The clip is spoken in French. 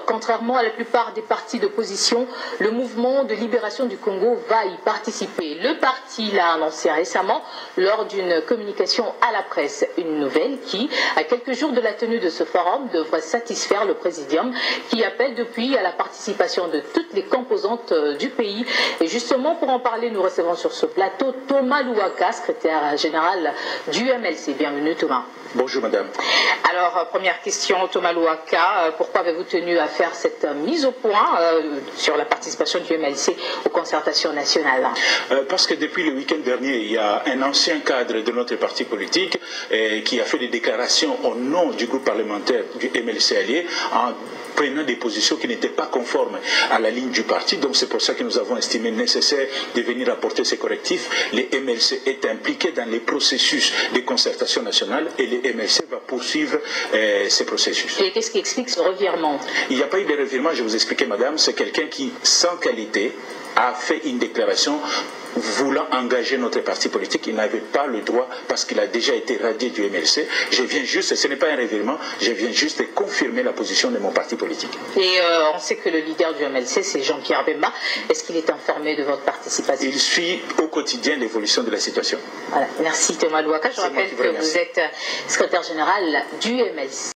Contrairement à la plupart des partis d'opposition, le mouvement de libération du Congo va y participer. Le parti l'a annoncé récemment lors d'une communication à la presse. Une nouvelle qui, à quelques jours de la tenue de ce forum, devrait satisfaire le présidium qui appelle depuis à la participation de toutes les composantes du pays. Et justement, pour en parler, nous recevons sur ce plateau Thomas Louaka, secrétaire général du MLC. Bienvenue Thomas. Bonjour madame. Alors, première question, Thomas Louaka, pourquoi avez-vous tenu à faire cette mise au point sur la participation du MLC aux concertations nationales? Parce que depuis le week-end dernier, il y a un ancien cadre de notre parti politique qui a fait des déclarations au nom du groupe parlementaire du MLC allié en prenant des positions qui n'étaient pas conformes à la ligne du parti. Donc c'est pour ça que nous avons estimé nécessaire de venir apporter ces correctifs. Le MLC est impliqué dans les processus de concertation nationale et le MLC va poursuivre ces processus. Et qu'est-ce qui explique ce revirement? Il n'y a pas eu de revirement, je vous expliquais madame, c'est quelqu'un qui, sans qualité, a fait une déclaration voulant engager notre parti politique. Il n'avait pas le droit parce qu'il a déjà été radié du MLC. Je viens juste, ce n'est pas un revirement, je viens juste confirmer la position de mon parti politique. Et on sait que le leader du MLC, c'est Jean-Pierre Bemba. Est-ce qu'il est informé de votre participation? Il suit au quotidien l'évolution de la situation. Voilà. Merci Thomas Louaka. Je rappelle que vous êtes secrétaire général du MLC.